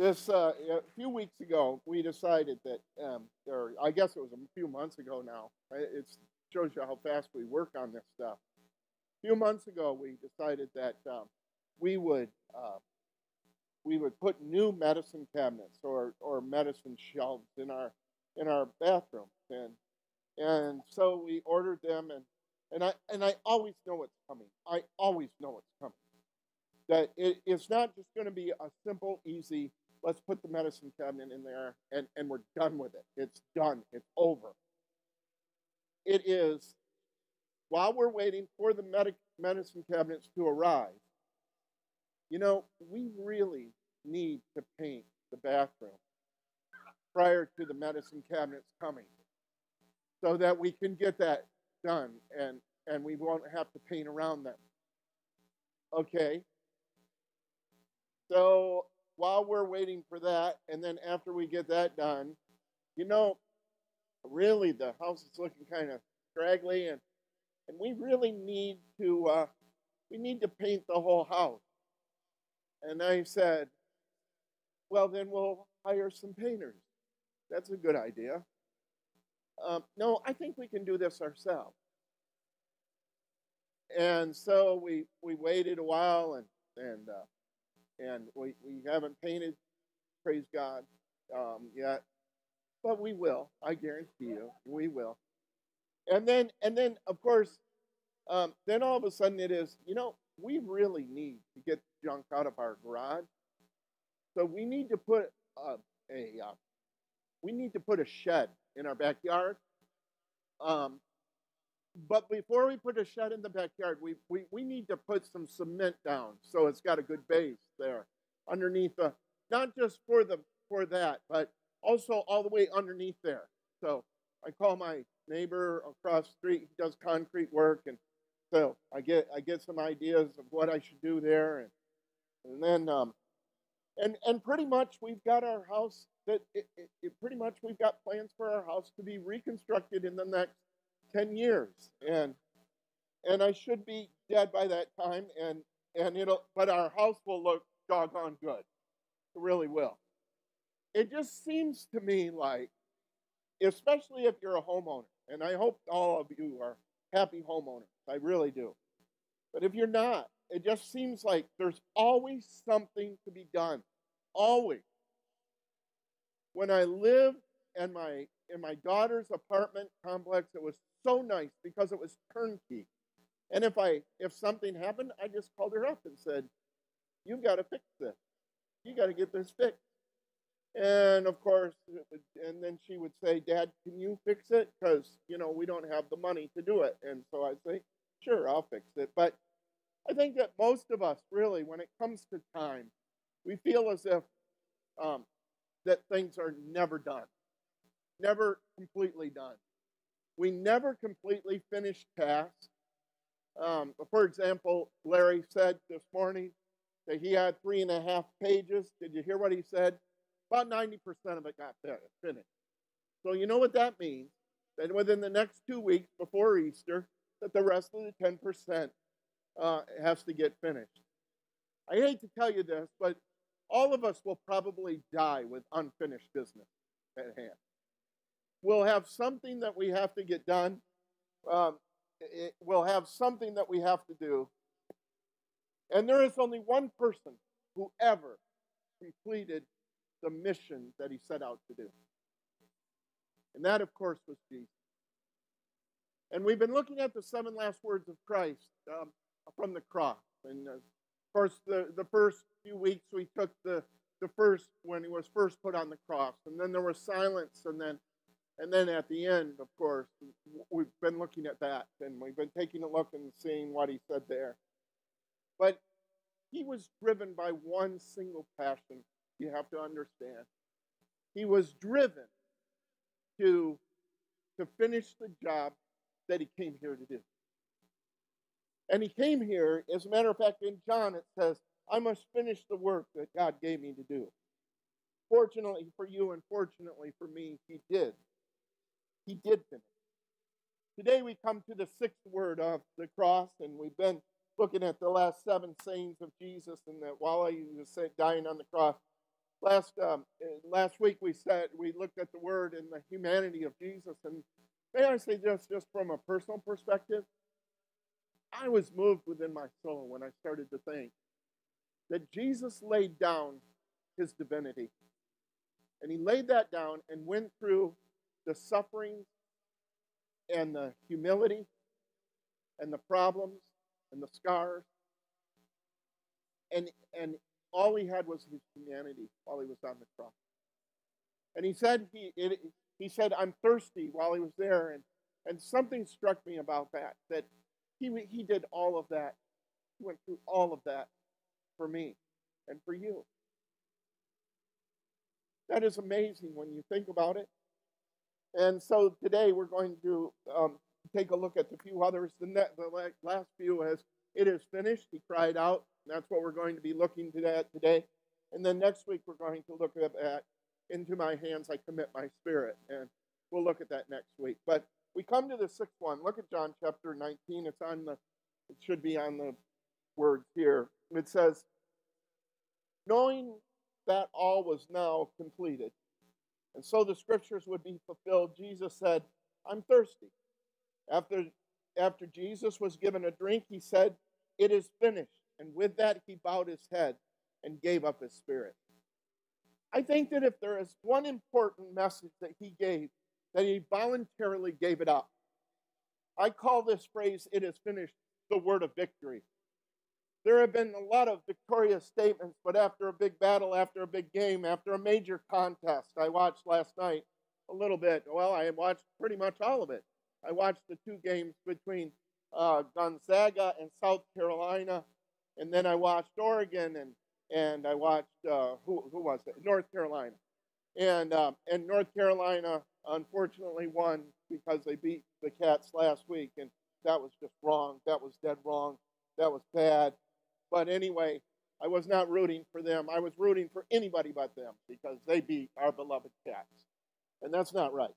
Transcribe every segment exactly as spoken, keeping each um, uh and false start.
This uh, a few weeks ago, we decided that, um, or I guess it was a few months ago now. It shows you how fast we work on this stuff. A few months ago, we decided that um, we would uh, we would put new medicine cabinets or or medicine shelves in our in our bathrooms, and and so we ordered them, and and I and I always know what's coming. I always know what's coming. That it, it's not just going to be a simple, easy, let's put the medicine cabinet in there and, and we're done with it. It's done. It's over. It is, while we're waiting for the medic, medicine cabinets to arrive, you know, we really need to paint the bathroom prior to the medicine cabinets coming so that we can get that done and, and we won't have to paint around them. Okay? So while we're waiting for that, and then after we get that done, you know, really the house is looking kind of scraggly, and, and we really need to uh, we need to paint the whole house. And I said, well, then we'll hire some painters. That's a good idea. Um, no, I think we can do this ourselves. And so we we waited a while, and and. Uh, And we, we haven't painted, praise God, um, yet. But we will. I guarantee you, we will. And then, and then, of course, um, then all of a sudden it is, you know, we really need to get junk out of our garage. So we need to put uh, a, uh, we need to put a shed in our backyard. Um, But before we put a shed in the backyard, we, we, we need to put some cement down so it's got a good base there underneath the, not just for the for that, but also all the way underneath there. So I call my neighbor across the street. He does concrete work, and so I get I get some ideas of what I should do there, and and then um and and pretty much we've got our house that it, it, it pretty much we've got plans for our house to be reconstructed in the next ten years, and and I should be dead by that time, and and it'll but our house will look doggone good. It really will. It just seems to me like, especially if you're a homeowner, and I hope all of you are happy homeowners, I really do. But if you're not, it just seems like there's always something to be done. Always. When I lived in my in my daughter's apartment complex, it was so nice because it was turnkey. And if I if something happened, I just called her up and said, "You've got to fix this. You got to get this fixed." And of course, it would, and then she would say, "Dad, can you fix it? Because you know we don't have the money to do it." And so I'd say, "Sure, I'll fix it." But I think that most of us, really, when it comes to time, we feel as if um, that things are never done. Never completely done. We never completely finish tasks. Um, for example, Larry said this morning that he had three and a half pages. Did you hear what he said? About ninety percent of it got finished. So you know what that means? That within the next two weeks before Easter, that the rest of the ten percent uh, has to get finished. I hate to tell you this, but all of us will probably die with unfinished business at hand. We'll have something that we have to get done. Um, it, we'll have something that we have to do. And there is only one person who ever completed the mission that he set out to do. And that, of course, was Jesus. And we've been looking at the seven last words of Christ um, from the cross. And, uh, of course, the, the first few weeks we took the, the first, when he was first put on the cross. And then there was silence, and then And then at the end, of course, we've been looking at that, and we've been taking a look and seeing what he said there. But he was driven by one single passion, you have to understand. He was driven to, to finish the job that he came here to do. And he came here, as a matter of fact, in John it says, "I must finish the work that God gave me to do." Fortunately for you and fortunately for me, he did. He did finish. Today we come to the sixth word of the cross, and we've been looking at the last seven sayings of Jesus, and that while he was dying on the cross, last um, last week we said we looked at the Word and the humanity of Jesus, and may I say just just from a personal perspective, I was moved within my soul when I started to think that Jesus laid down his divinity, and he laid that down and went through the sufferings and the humility and the problems and the scars, and and all he had was his humanity while he was on the cross. And he said he it, he said I'm thirsty while he was there, and and something struck me about that, that he he did all of that. He went through all of that for me and for you. That is amazing when you think about it. And so today we're going to um, take a look at the few others. The, ne- the last few is, it is finished. He cried out. And that's what we're going to be looking at today. And then next week we're going to look at, at into my hands I commit my spirit. And we'll look at that next week. But we come to the sixth one. Look at John chapter nineteen. It's on the, it should be on the words here. It says, knowing that all was now completed, and so the scriptures would be fulfilled, Jesus said, I'm thirsty. After, after Jesus was given a drink, he said, it is finished. And with that, he bowed his head and gave up his spirit. I think that if there is one important message that he gave, that he voluntarily gave it up. I call this phrase, it is finished, the word of victory. There have been a lot of victorious statements, but after a big battle, after a big game, after a major contest, I watched last night a little bit. Well, I watched pretty much all of it. I watched the two games between uh, Gonzaga and South Carolina, and then I watched Oregon, and and I watched, uh, who, who was it? North Carolina. And, um, and North Carolina, unfortunately, won because they beat the Cats last week, and that was just wrong. That was dead wrong. That was bad. But anyway, I was not rooting for them. I was rooting for anybody but them because they beat our beloved Cats. And that's not right.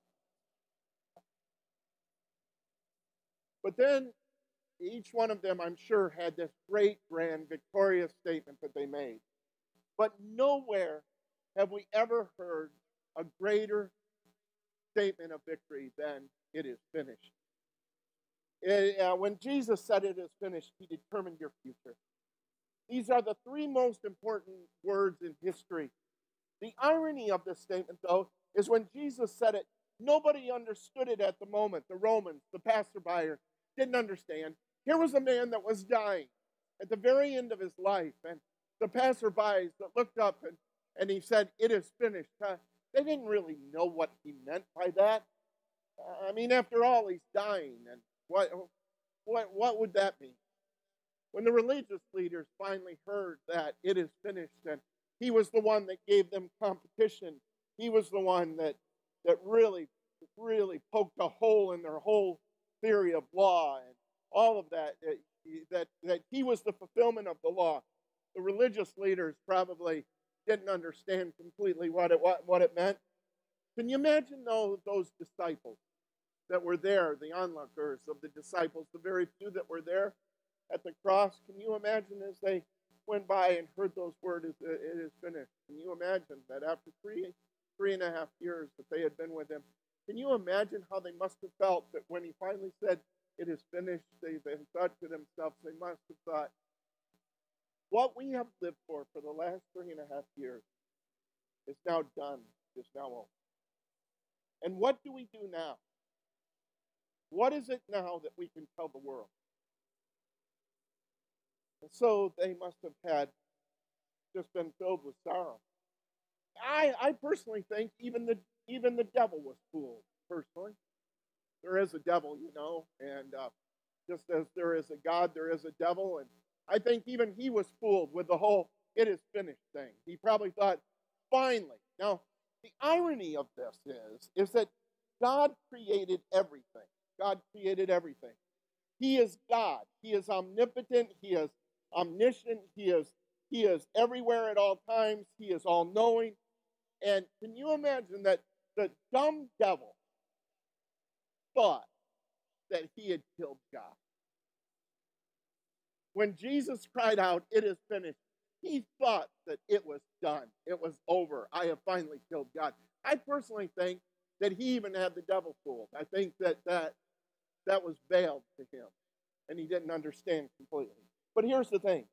But then each one of them, I'm sure, had this great, grand, victorious statement that they made. But nowhere have we ever heard a greater statement of victory than it is finished. It, uh, when Jesus said it is finished, he determined your future. These are the three most important words in history. The irony of this statement, though, is when Jesus said it, nobody understood it at the moment. The Romans, the passerby, didn't understand. Here was a man that was dying at the very end of his life, and the passerbys that looked up and, and he said, it is finished. Uh, they didn't really know what he meant by that. Uh, I mean, after all, he's dying, and what, what, what would that mean? When the religious leaders finally heard that it is finished, and he was the one that gave them competition, he was the one that, that really, really poked a hole in their whole theory of law and all of that, that, that he was the fulfillment of the law. The religious leaders probably didn't understand completely what it, what, what it meant. Can you imagine those, those disciples that were there, the onlookers of the disciples, the very few that were there at the cross? Can you imagine as they went by and heard those words, it is finished? Can you imagine that after three, three and a half years that they had been with him, can you imagine how they must have felt that when he finally said, it is finished, they, they thought to themselves, they must have thought, what we have lived for for the last three and a half years is now done, is now over. And what do we do now? What is it now that we can tell the world? And so they must have had just been filled with sorrow. I, I personally think even the even the devil was fooled, personally. There is a devil, you know, and uh, just as there is a God, there is a devil, and I think even he was fooled with the whole it is finished thing. He probably thought, finally. Now, the irony of this is, is that God created everything. God created everything. He is God. He is omnipotent. He is omniscient. He is, he is everywhere at all times. He is all-knowing. And can you imagine that the dumb devil thought that he had killed God? When Jesus cried out, it is finished, He thought that it was done. It was over. I have finally killed God. I personally think that he even had the devil fooled. I think that that, that was veiled to him, and he didn't understand completely. But here's the thing.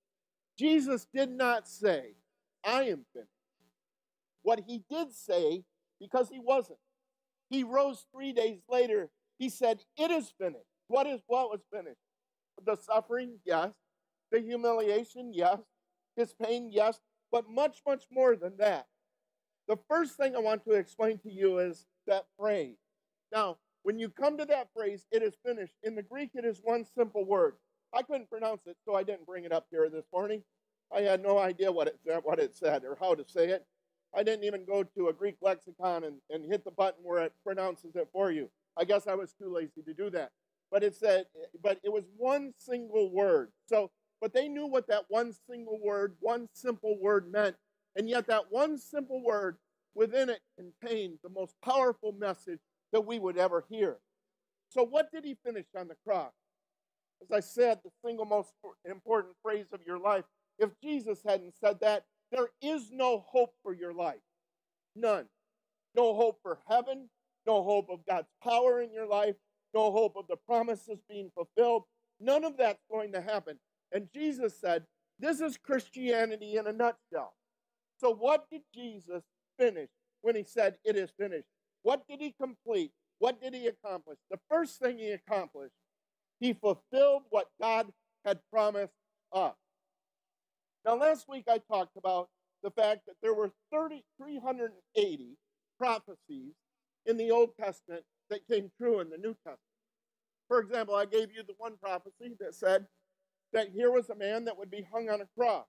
Jesus did not say, I am finished. What he did say, because he wasn't, he rose three days later, he said, it is finished. What is what was finished? The suffering, yes. The humiliation, yes. His pain, yes. But much, much more than that. The first thing I want to explain to you is that phrase. Now, when you come to that phrase, it is finished, in the Greek it is one simple word. I couldn't pronounce it, so I didn't bring it up here this morning. I had no idea what it said, what it said or how to say it. I didn't even go to a Greek lexicon and, and hit the button where it pronounces it for you. I guess I was too lazy to do that. But it said, but it was one single word. So, but they knew what that one single word, one simple word meant. And yet that one simple word within it contained the most powerful message that we would ever hear. So what did he finish on the cross? As I said, the single most important phrase of your life. If Jesus hadn't said that, there is no hope for your life. None. No hope for heaven. No hope of God's power in your life. No hope of the promises being fulfilled. None of that's going to happen. And Jesus said, this is Christianity in a nutshell. So what did Jesus finish when he said, it is finished? What did he complete? What did he accomplish? The first thing he accomplished, he fulfilled what God had promised us. Now, last week I talked about the fact that there were three hundred eighty prophecies in the Old Testament that came true in the New Testament. For example, I gave you the one prophecy that said that here was a man that would be hung on a cross.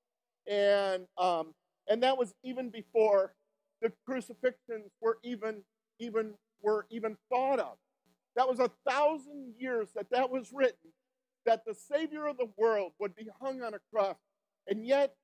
And um, and that was even before the crucifixions were even, even, were even thought of. That was a thousand years that that was written, that the Savior of the world would be hung on a cross. And yet,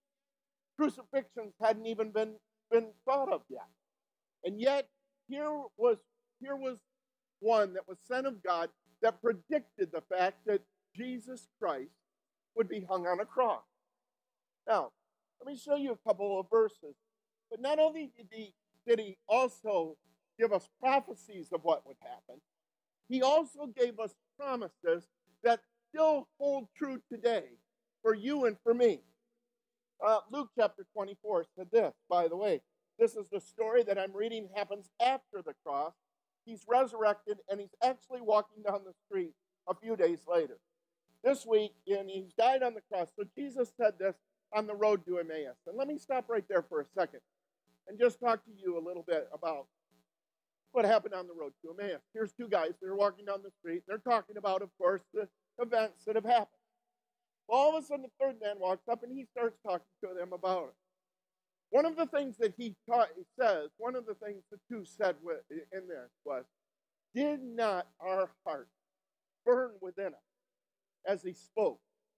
crucifixions hadn't even been, been thought of yet. And yet, here was, here was one that was sent of God that predicted the fact that Jesus Christ would be hung on a cross. Now, let me show you a couple of verses. But not only did he, did he also give us prophecies of what would happen, he also gave us promises that still hold true today for you and for me. Uh, Luke chapter twenty-four said this, by the way. This is the story that I'm reading happens after the cross. He's resurrected, and he's actually walking down the street a few days later. This week, and he's died on the cross. So Jesus said this on the road to Emmaus. And let me stop right there for a second and just talk to you a little bit about what happened on the road to Emmaus. Here's two guys. They're walking down the street. They're talking about, of course, the events that have happened. Well, all of a sudden, the third man walks up, and he starts talking to them about it. One of the things that he, taught, he says, one of the things the two said with, in there was, did not our heart burn within us as he spoke?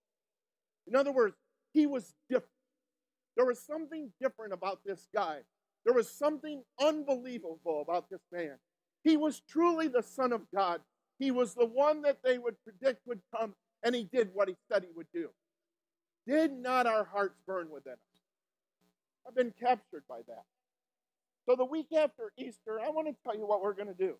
In other words, he was different. There was something different about this guy. There was something unbelievable about this man. He was truly the Son of God. He was the one that they would predict would come, and he did what he said he would do. Did not our hearts burn within us? I've been captured by that. So the week after Easter, I want to tell you what we're going to do.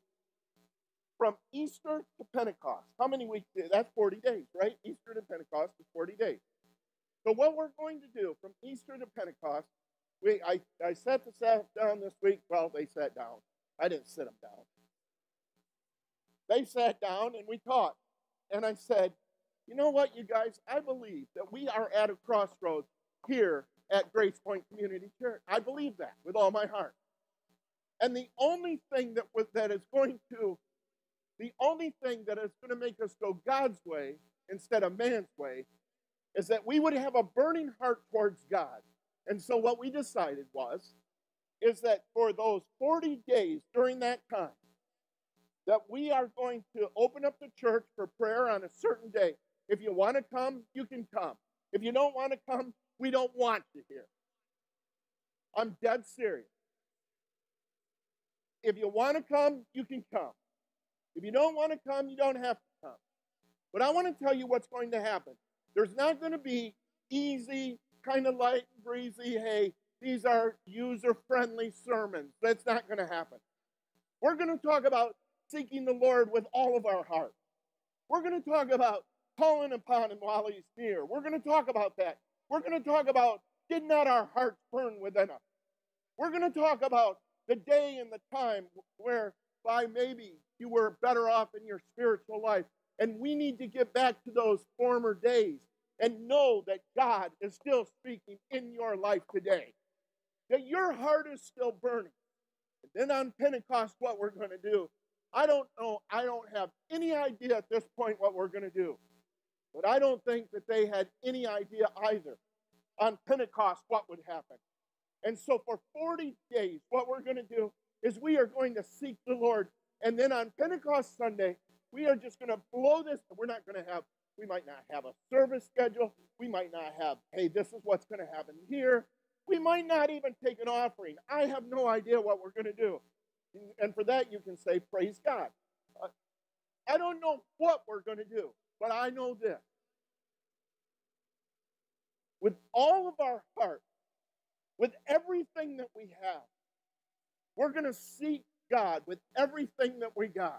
From Easter to Pentecost. How many weeks? That's forty days, right? Easter to Pentecost is forty days. So what we're going to do from Easter to Pentecost, we I, I sat the staff down this week. Well, they sat down. I didn't sit them down. They sat down and we talked. And I said, you know what, you guys? I believe that we are at a crossroads here at Gracepointe Community Church. I believe that with all my heart. And the only thing that was, that is going to, the only thing that is going to make us go God's way instead of man's way is that we would have a burning heart towards God. And so what we decided was, is that for those forty days during that time, that we are going to open up the church for prayer on a certain day. If you want to come, you can come. If you don't want to come, we don't want you here. I'm dead serious. If you want to come, you can come. If you don't want to come, you don't have to come. But I want to tell you what's going to happen. There's not going to be easy kind of light and breezy, hey, these are user-friendly sermons. That's not going to happen. We're going to talk about seeking the Lord with all of our heart. We're going to talk about calling upon him while he's near. We're going to talk about that. We're going to talk about did not our hearts burn within us. We're going to talk about the day and the time whereby maybe you were better off in your spiritual life. And we need to get back to those former days and know that God is still speaking in your life today. That your heart is still burning. And then on Pentecost, what we're going to do, I don't know, I don't have any idea at this point what we're going to do. But I don't think that they had any idea either on Pentecost what would happen. And so for forty days, what we're going to do is we are going to seek the Lord. And then on Pentecost Sunday, we are just going to blow this. We're not going to have, we might not have a service schedule. We might not have, hey, this is what's going to happen here. We might not even take an offering. I have no idea what we're going to do. And for that, you can say, praise God. Uh, I don't know what we're going to do, but I know this. With all of our heart, with everything that we have, we're going to seek God with everything that we got.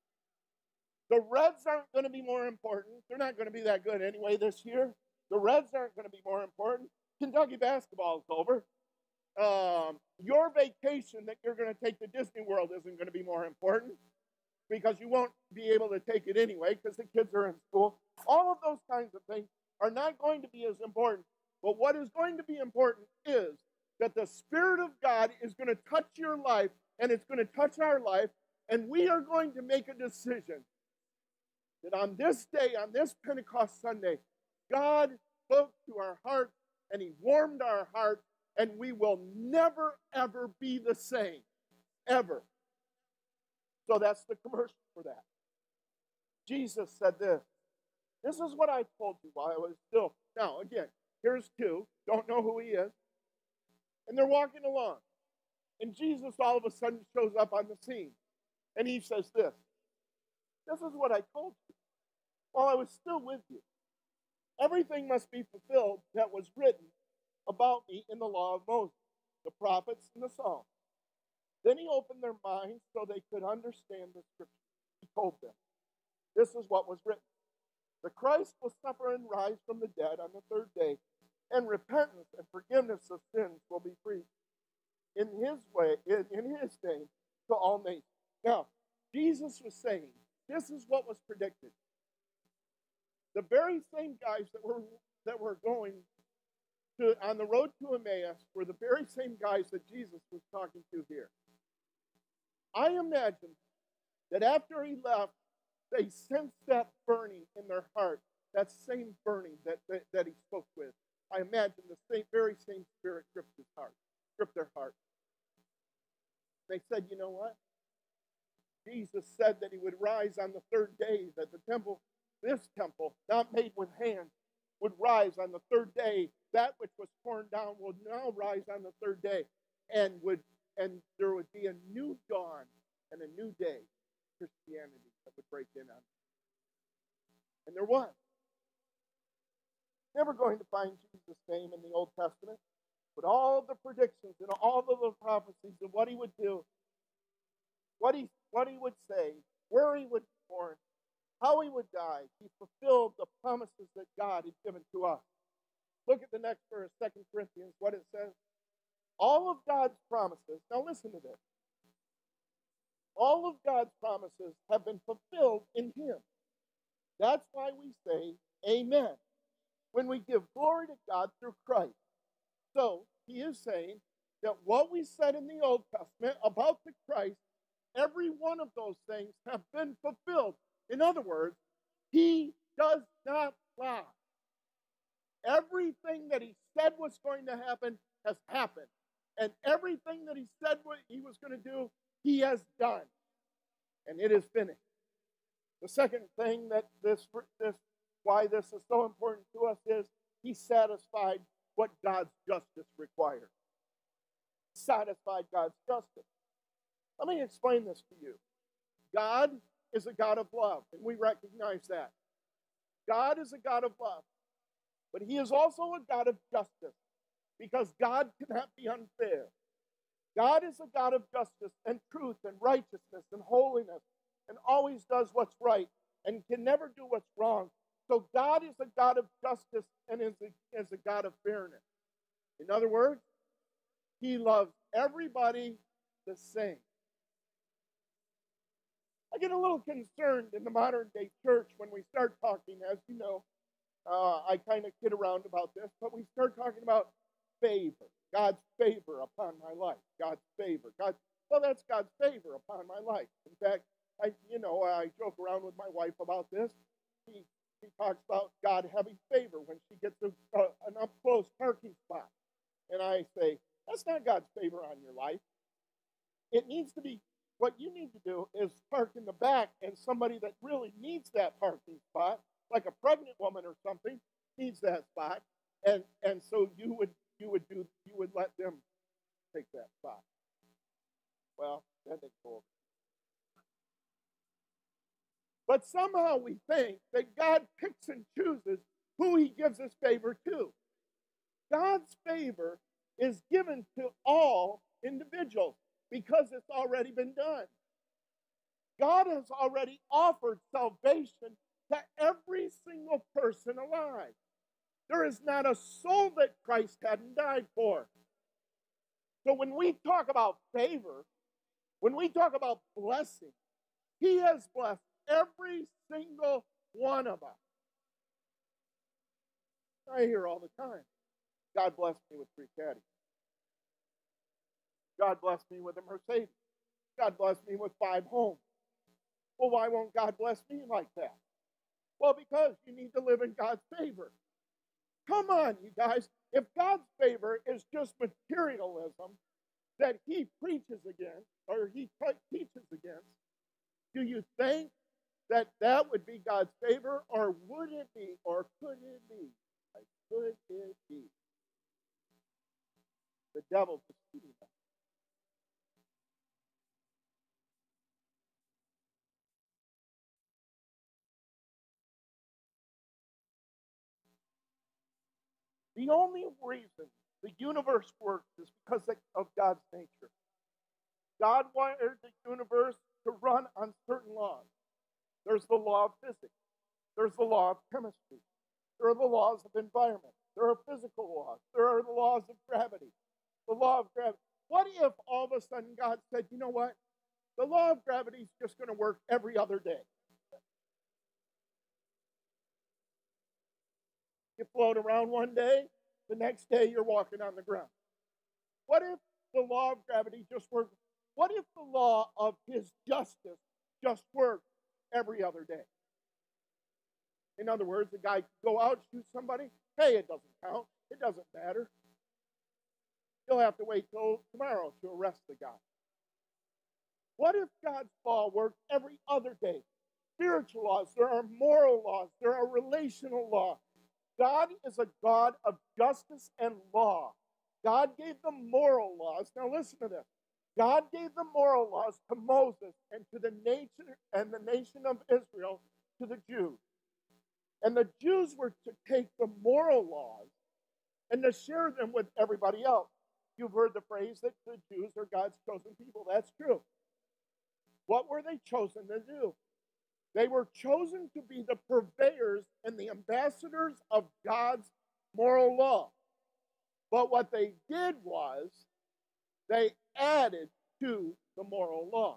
The Reds aren't going to be more important. They're not going to be that good anyway this year. The Reds aren't going to be more important. Kentucky basketball is over. Um, your vacation that you're going to take to Disney World isn't going to be more important because you won't be able to take it anyway because the kids are in school. All of those kinds of things are not going to be as important. But what is going to be important is that the Spirit of God is going to touch your life and it's going to touch our life, and we are going to make a decision that on this day, on this Pentecost Sunday, God spoke to our hearts and he warmed our hearts, and we will never, ever be the same. Ever. So that's the commercial for that. Jesus said this. This is what I told you while I was still. Now, again, here's two. Don't know who he is. And they're walking along. And Jesus all of a sudden shows up on the scene. And he says this. This is what I told you while I was still with you. Everything must be fulfilled that was written about me in the law of Moses, the prophets, and the Psalms. Then he opened their minds so they could understand the scripture. He told them, this is what was written. The Christ will suffer and rise from the dead on the third day, and repentance and forgiveness of sins will be preached in his way, in, in his name, to all nations. Now, Jesus was saying, this is what was predicted. The very same guys that were that were going to on the road to Emmaus were the very same guys that Jesus was talking to here. I imagine that after he left, they sensed that burning in their heart, that same burning that, that, that he spoke with. I imagine the same, very same spirit gripped his heart, gripped their heart. They said, you know what? Jesus said that he would rise on the third day, that the temple, this temple, not made with hands, would rise on the third day. That which was torn down will now rise on the third day, and would and there would be a new dawn and a new day, Christianity, that would break in on it. And there was. Never going to find Jesus' name in the Old Testament, but all the predictions and all of the prophecies of what he would do, what he what he would say, where he would be born, how he would die, he fulfilled the promises that God had given to us. Look at the next verse, Second Corinthians, what it says. All of God's promises, now listen to this. All of God's promises have been fulfilled in him. That's why we say amen when we give glory to God through Christ. So he is saying that what we said in the Old Testament about the Christ, every one of those things have been fulfilled. In other words, he does not lie. Everything that he said was going to happen has happened. And everything that he said what he was going to do, he has done. And it is finished. The second thing that this, this why this is so important to us is he satisfied what God's justice required. Satisfied God's justice. Let me explain this to you. God is a God of love, and we recognize that. God is a God of love. But he is also a God of justice, because God cannot be unfair. God is a God of justice and truth and righteousness and holiness, and always does what's right and can never do what's wrong. So God is a God of justice and is a, is a God of fairness. In other words, he loves everybody the same. I get a little concerned in the modern day church when we start talking, as you know, uh, I kind of kid around about this, but we start talking about favor, God's favor upon my life, God's favor. God, well, that's God's favor upon my life. In fact, I, you know, I joke around with my wife about this. She, she talks about God having favor when she gets a, a, an up-close parking spot. And I say, that's not God's favor on your life. It needs to be, what you need to do is park in the back, and somebody that really needs that parking spot, like a pregnant woman or something, needs that spot. And and so you would you would do you would let them take that spot. Well, that didn't go over. But somehow we think that God picks and chooses who he gives his favor to. God's favor is given to all individuals because it's already been done. God has already offered salvation to every single person alive. There is not a soul that Christ hadn't died for. So when we talk about favor, when we talk about blessing, he has blessed every single one of us. I hear all the time, God blessed me with three caddies. God blessed me with a Mercedes. God blessed me with five homes. Well, why won't God bless me like that? Well, because you need to live in God's favor. Come on, you guys. If God's favor is just materialism that he preaches against, or he teaches against, do you think that that would be God's favor, or would it be, or could it be? Like, could it be? The devil deceiving us. The only reason the universe works is because of God's nature. God wired the universe to run on certain laws. There's the law of physics. There's the law of chemistry. There are the laws of environment. There are physical laws. There are the laws of gravity. The law of gravity. What if all of a sudden God said, you know what? The law of gravity is just going to work every other day. You float around one day, the next day you're walking on the ground. What if the law of gravity just worked? What if the law of his justice just worked every other day? In other words, the guy could go out, shoot somebody. Hey, it doesn't count. It doesn't matter. You'll have to wait till tomorrow to arrest the guy. What if God's law worked every other day? Spiritual laws, there are moral laws, there are relational laws. God is a God of justice and law. God gave the moral laws. Now listen to this. God gave the moral laws to Moses and to the nation and the nation of Israel to the Jews. And the Jews were to take the moral laws and to share them with everybody else. You've heard the phrase that the Jews are God's chosen people. That's true. What were they chosen to do? They were chosen to be the purveyors and the ambassadors of God's moral law. But what they did was they added to the moral law.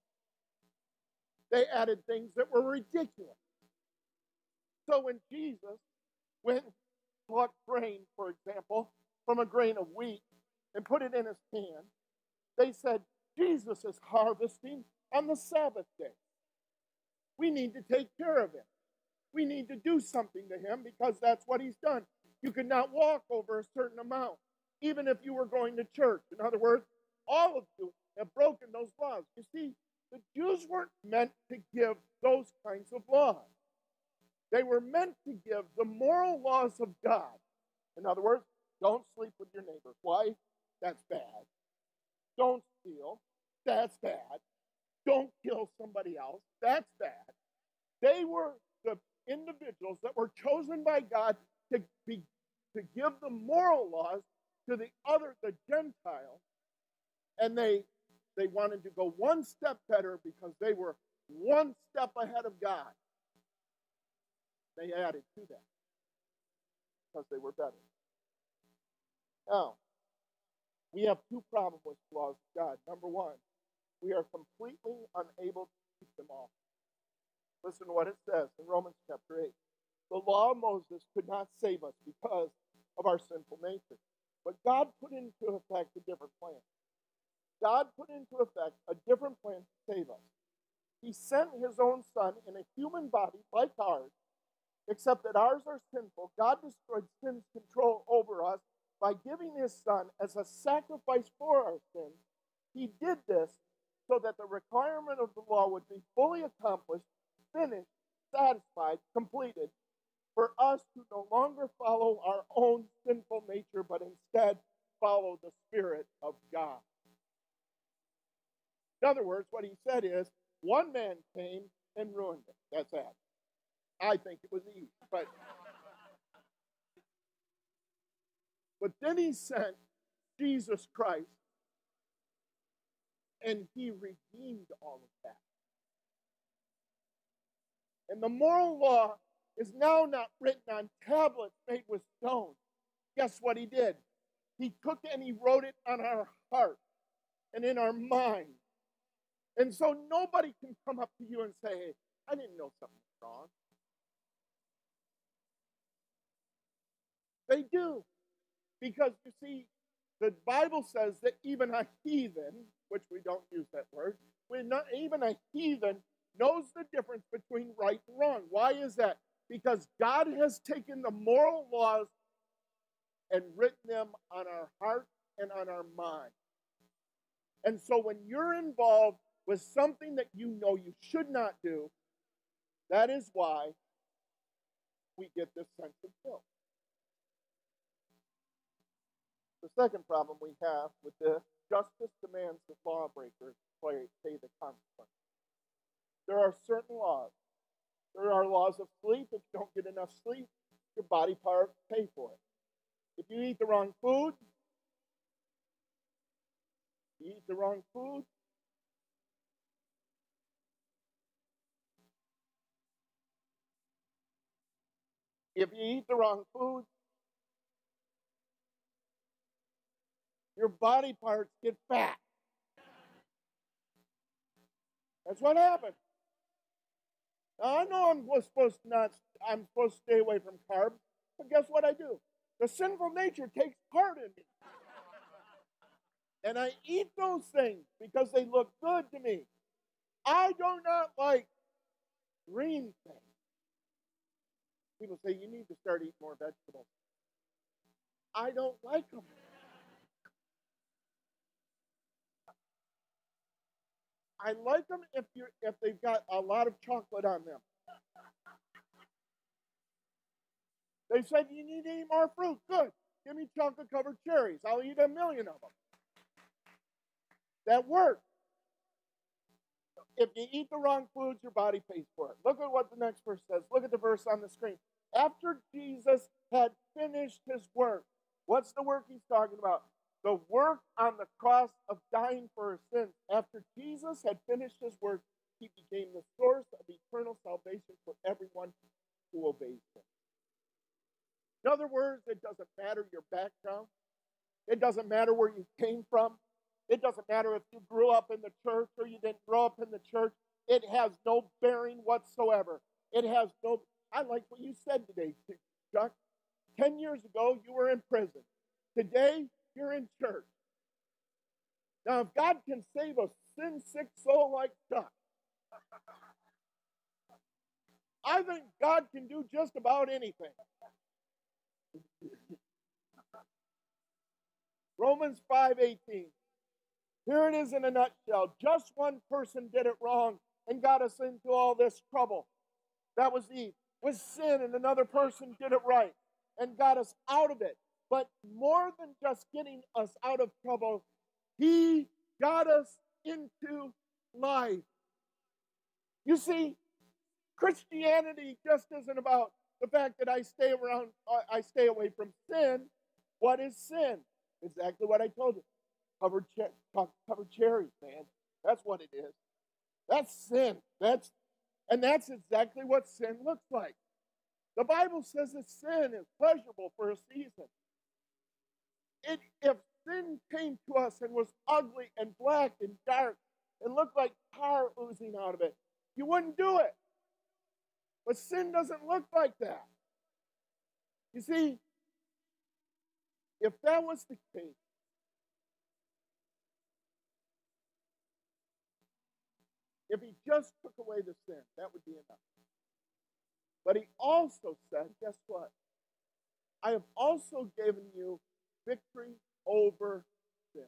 They added things that were ridiculous. So when Jesus went and plucked grain, for example, from a grain of wheat and put it in his hand, they said, Jesus is harvesting on the Sabbath day. We need to take care of him. We need to do something to him because that's what he's done. You could not walk over a certain amount, even if you were going to church. In other words, all of you have broken those laws. You see, the Jews weren't meant to give those kinds of laws. They were meant to give the moral laws of God. In other words, don't sleep with your neighbor's wife. That's bad. Don't steal. That's bad. Don't kill somebody else. That's bad. They were the individuals that were chosen by God to be to give the moral laws to the other, the Gentiles, and they they wanted to go one step better because they were one step ahead of God. They added to that because they were better. Now, we have two problems with the laws of God. Number one, we are completely unable to keep them all. Listen to what it says in Romans chapter eight. The law of Moses could not save us because of our sinful nature. But God put into effect a different plan. God put into effect a different plan to save us. He sent his own Son in a human body like ours, except that ours are sinful. God destroyed sin's control over us by giving his Son as a sacrifice for our sins. He did this so that the requirement of the law would be fully accomplished, finished, satisfied, completed, for us to no longer follow our own sinful nature, but instead follow the Spirit of God. In other words, what he said is, one man came and ruined it. That's that. I think it was Eve. But, but then he sent Jesus Christ, and he redeemed all of that. And the moral law is now not written on tablets made with stone. Guess what he did? He took it and he wrote it on our heart and in our mind. And so nobody can come up to you and say, hey, I didn't know something was wrong. They do. Because, you see, the Bible says that even a heathen, which we don't use that word, we're not, even a heathen knows the difference between right and wrong. Why is that? Because God has taken the moral laws and written them on our heart and on our mind. And so when you're involved with something that you know you should not do, that is why we get this sense of guilt. The second problem we have with this, justice demands that lawbreakers pay the consequences. There are certain laws. There are laws of sleep. If you don't get enough sleep, your body parts pay for it. If you eat the wrong food, you eat the wrong food, if you eat the wrong food, your body parts get fat. That's what happens. Now, I know I'm supposed to not, I'm supposed to stay away from carbs, but guess what I do? The sinful nature takes part in me. And I eat those things because they look good to me. I do not like green things. People say, you need to start eating more vegetables. I don't like them. I like them if you if they've got a lot of chocolate on them. They said you need to eat more fruit. Good. Give me chocolate-covered cherries. I'll eat a million of them. That works. If you eat the wrong foods, your body pays for it. Look at what the next verse says. Look at the verse on the screen. After Jesus had finished his work, what's the work he's talking about? The work on the cross of dying for our sins. After Jesus had finished his work, he became the source of eternal salvation for everyone who obeys him. In other words, it doesn't matter your background. It doesn't matter where you came from. It doesn't matter if you grew up in the church or you didn't grow up in the church. It has no bearing whatsoever. It has no... I like what you said today, Chuck. Ten years ago, you were in prison. Today, you're in church. Now, if God can save a sin-sick soul like Chuck, I think God can do just about anything. Romans five eighteen. Here it is in a nutshell. Just one person did it wrong and got us into all this trouble. That was Eve. With sin, and another person did it right and got us out of it. But more than just getting us out of trouble, he got us into life. You see, Christianity just isn't about The fact that I stay around, I stay away from sin. What is sin? Exactly what I told you. Covered, che- covered cherries, man. That's what it is. That's sin. That's, and that's exactly what sin looks like. The Bible says that sin is pleasurable for a season. It, if sin came to us and was ugly and black and dark and looked like tar oozing out of it, you wouldn't do it. But sin doesn't look like that. You see, if that was the case, if he just took away the sin, that would be enough. But he also said, guess what? I have also given you victory over sin.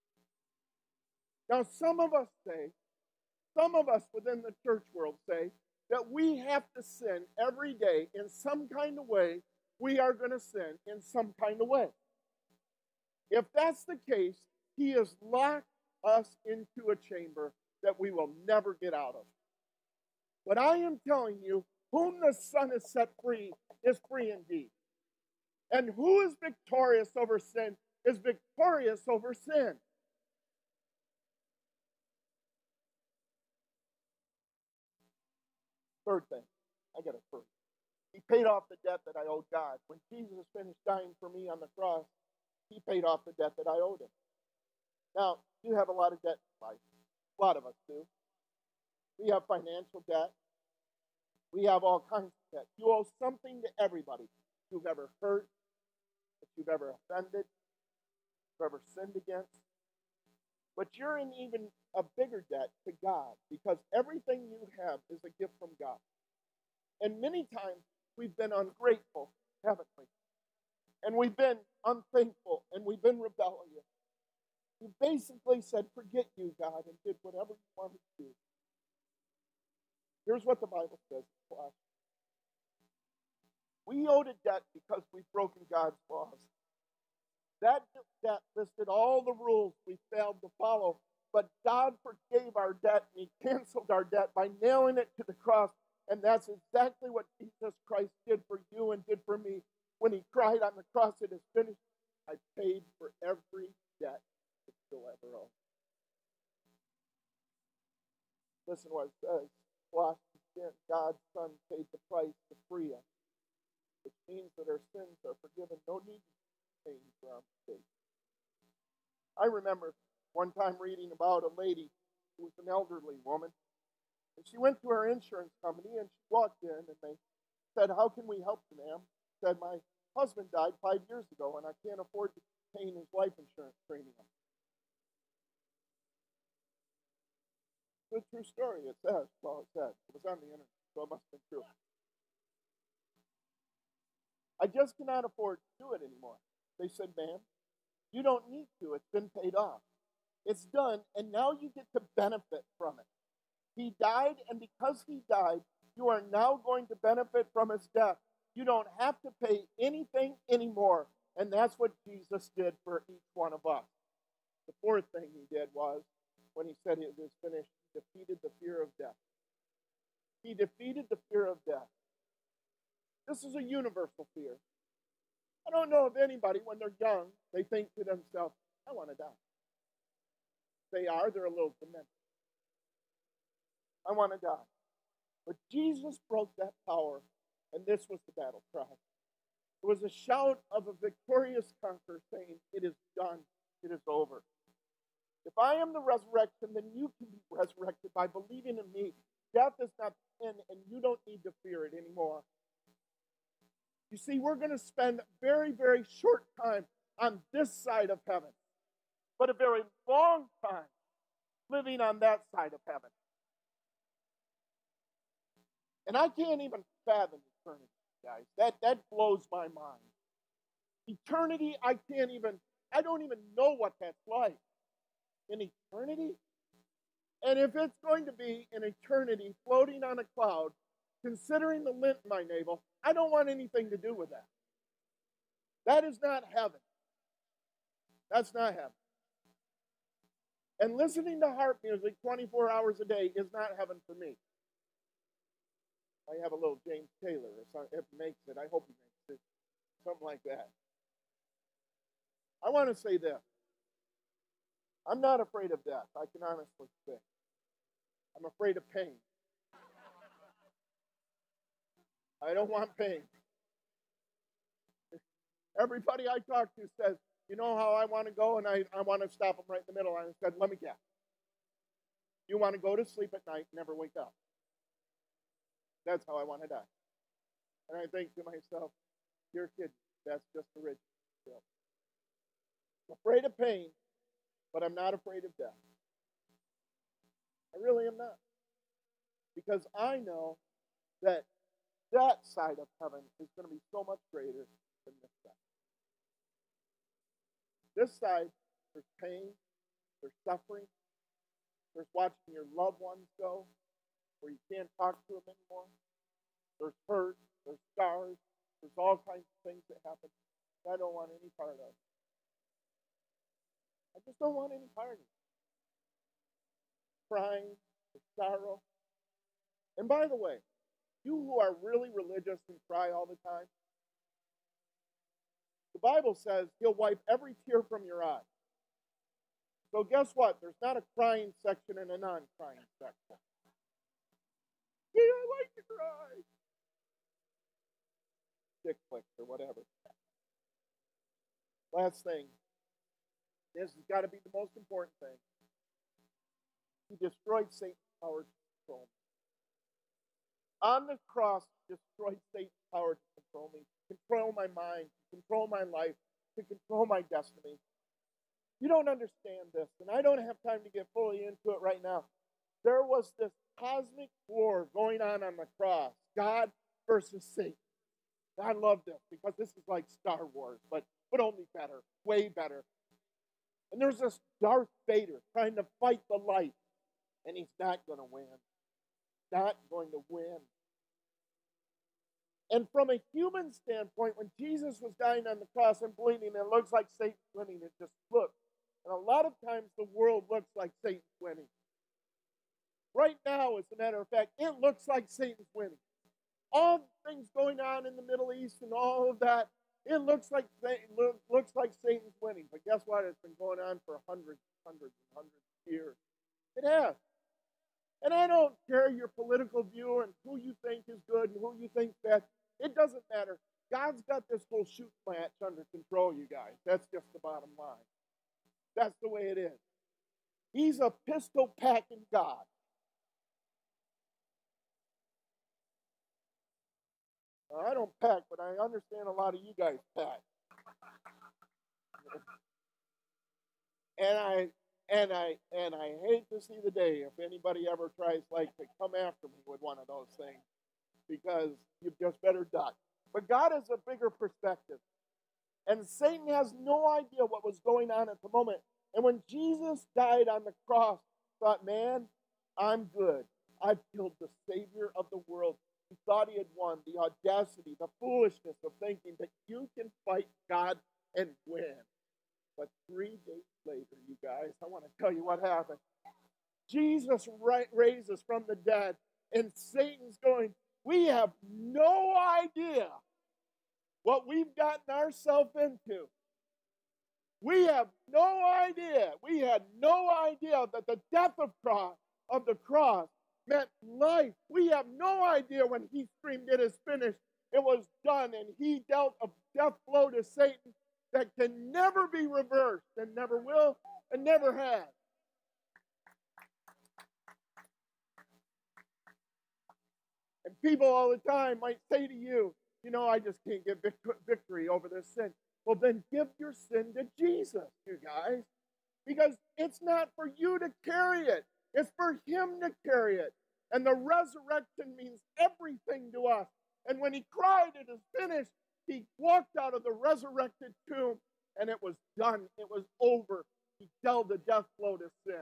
Now, some of us say, some of us within the church world say that we have to sin every day in some kind of way. We are going to sin in some kind of way. If that's the case, he has locked us into a chamber that we will never get out of. But I am telling you, whom the Son has set free is free indeed. And who is victorious over sin is victorious over sin. Third thing, I got a third. He paid off the debt that I owed God. When Jesus finished dying for me on the cross, he paid off the debt that I owed him. Now, you have a lot of debt in life. A lot of us do. We have financial debt. We have all kinds of debt. You owe something to everybody you've ever hurt, that you've ever offended, you've ever sinned against. But you're in even a bigger debt to God because everything you have is a gift from God. And many times we've been ungrateful, haven't we? And we've been unthankful and we've been rebellious. We basically said, forget you, God, and did whatever you wanted to do. Here's what the Bible says. We owed a debt because we've broken God's laws. That debt listed all the rules we failed to follow, but God forgave our debt and he canceled our debt by nailing it to the cross. And that's exactly what Jesus Christ did for you and did for me. When he cried on the cross, it is finished. I paid for every debt that you'll ever owe. Listen what it says. Colossians, God's Son paid the price to free us, which means that our sins are forgiven. No need to pay for our mistakes. I remember one time reading about a lady who was an elderly woman, and she went to her insurance company and she walked in and they said, "How can we help you, ma'am?" She said, "My husband died five years ago and I can't afford to pay his life insurance premium." It's a true story. It says, well, it says. It was on the internet, so it must have been true. "I just cannot afford to do it anymore." They said, "Ma'am, you don't need to. It's been paid off. It's done, and now you get to benefit from it. He died, and because he died, you are now going to benefit from his death. You don't have to pay anything anymore." And that's what Jesus did for each one of us. The fourth thing he did was, when he said it was finished, he defeated the fear of death. He defeated the fear of death. This is a universal fear. I don't know if anybody, when they're young, they think to themselves, "I want to die." If they are, they're a little demented. I want to die. But Jesus broke that power, and this was the battle cry. It was a shout of a victorious conqueror saying, "It is done. It is over. If I am the resurrection, then you can be resurrected by believing in me. Death is not the end, and you don't need to fear it anymore." You see, we're going to spend a very, very short time on this side of heaven, but a very long time living on that side of heaven. And I can't even fathom eternity, guys. That, that blows my mind. Eternity, I can't even, I don't even know what that's like. In eternity? And if it's going to be an eternity floating on a cloud, considering the lint in my navel, I don't want anything to do with that. That is not heaven. That's not heaven. And listening to harp music twenty-four hours a day is not heaven for me. I have a little James Taylor, or something. If he makes it, I hope he makes it. Something like that. I want to say this. I'm not afraid of death. I can honestly say. I'm afraid of pain. I don't want pain. Everybody I talk to says, you know how I want to go, and I, I want to stop them right in the middle. And I said, let me guess. You want to go to sleep at night, never wake up. That's how I want to die. And I think to myself, you're kidding. That's just the rich. I'm afraid of pain, but I'm not afraid of death. I really am not. Because I know that that side of heaven is going to be so much greater than this side. This side, there's pain, there's suffering, there's watching your loved ones go, where you can't talk to them anymore. There's hurt, there's scars, there's all kinds of things that happen that I don't want any part of. I just don't want any part of it. Crying, the sorrow. And by the way, you who are really religious and cry all the time, the Bible says he'll wipe every tear from your eye. So guess what? There's not a crying section and a non-crying section. Yeah, I like to cry. Dick flicks or whatever. Last thing. This has got to be the most important thing. He destroyed Satan's power to control me. On the cross, he destroyed Satan's power to control me, to control my mind, to control my life, to control my destiny. You don't understand this, and I don't have time to get fully into it right now. There was this cosmic war going on on the cross, God versus Satan. I love this because this is like Star Wars, but, but only better, way better. And there's this Darth Vader trying to fight the light, and he's not going to win. Not going to win. And from a human standpoint, when Jesus was dying on the cross and bleeding, it looks like Satan's winning. It just looks. And a lot of times the world looks like Satan's winning. Right now, as a matter of fact, it looks like Satan's winning. All the things going on in the Middle East and all of that, it looks like Satan, looks like Satan's winning. But guess what? It's been going on for hundreds, hundreds, and hundreds of years. It has. And I don't care your political view and who you think is good and who you think's bad. It doesn't matter. God's got this whole shoot match under control, you guys. That's just the bottom line. That's the way it is. He's a pistol-packing God. Now, I don't pack, but I understand a lot of you guys pack. And I and I and I hate to see the day if anybody ever tries like to come after me with one of those things, because you just better duck. But God has a bigger perspective. And Satan has no idea what was going on at the moment. And when Jesus died on the cross, thought, man, I'm good. I've killed the Savior of the world. He thought he had won. The audacity, the foolishness of thinking that you can fight God and win. But three days later, you guys, I want to tell you what happened. Jesus raises from the dead, and Satan's going, we have no idea what we've gotten ourselves into. We have no idea. We had no idea that the death of cross of the cross meant life. We have no idea when he screamed, it is finished. It was done, and he dealt a death blow to Satan that can never be reversed, and never will, and never has. And people all the time might say to you, you know, I just can't get victory over this sin. Well, then give your sin to Jesus, you guys. Because it's not for you to carry it. It's for him to carry it. And the resurrection means everything to us. And when he cried, it is finished, he walked out of the resurrected tomb, and it was done. It was over. He dealt the death blow to sin.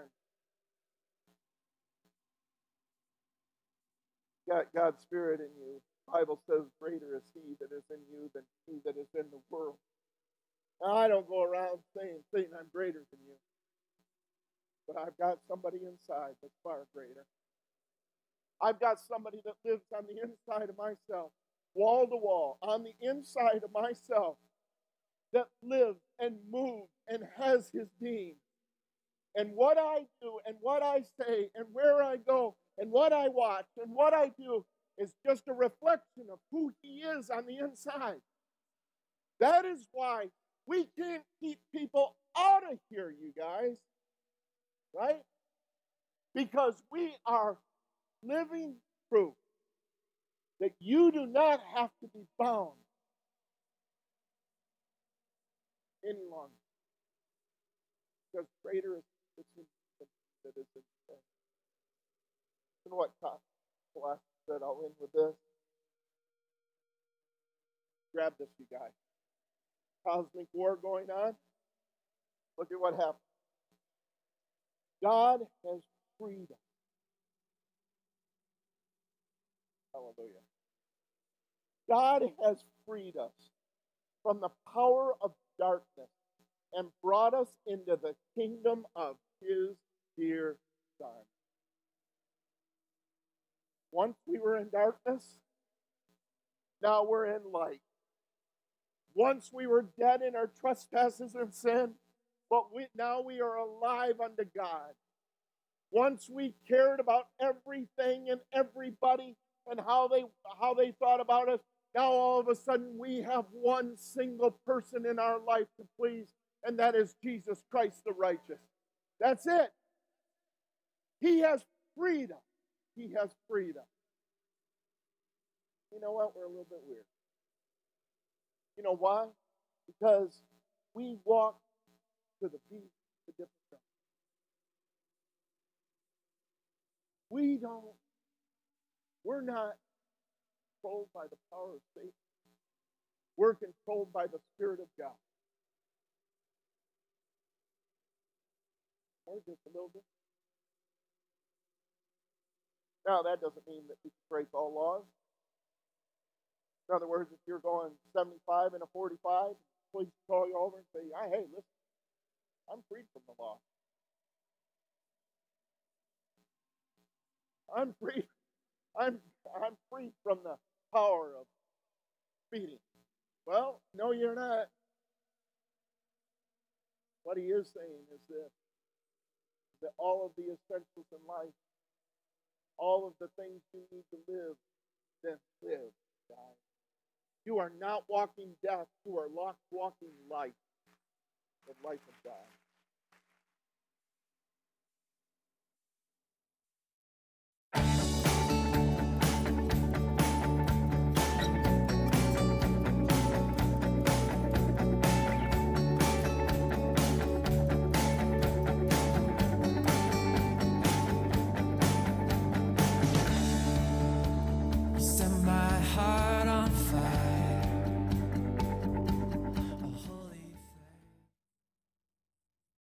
Got God's Spirit in you. The Bible says, greater is he that is in you than he that is in the world. Now, I don't go around saying, Satan, I'm greater than you. But I've got somebody inside that's far greater. I've got somebody that lives on the inside of myself, wall to wall, on the inside of myself, that lives and moves and has his being. And what I do and what I say and where I go and what I watch and what I do is just a reflection of who he is on the inside. That is why we can't keep people out of here, you guys. Right? Because we are living proof that you do not have to be bound any longer. Because greater is that is in sin. And what Colossians said, I'll end with this. Grab this, you guys. Cosmic war going on. Look at what happened. God has freed us. Hallelujah. God has freed us from the power of darkness and brought us into the kingdom of his dear Son. Once we were in darkness, now we're in light. Once we were dead in our trespasses and sin, but we, now we are alive unto God. Once we cared about everything and everybody and how they how they thought about us, now all of a sudden we have one single person in our life to please, and that is Jesus Christ the righteous. That's it. He has freed us. He has freed us. You know what? We're a little bit weird. You know why? Because we walk to the beat of a different drum. We don't, we're not controlled by the power of Satan. We're controlled by the Spirit of God. Or just a little bit. Now, that doesn't mean that we can break all laws. In other words, if you're going seventy-five and a forty-five, police call you over and say, hey, listen, I'm freed from the law. I'm free. I'm I'm free from the power of speeding. Well, no, you're not. What he is saying is this, that all of the essentials in life, all of the things you need to live, then live, guys. You are not walking death. You are walking life, the life of God.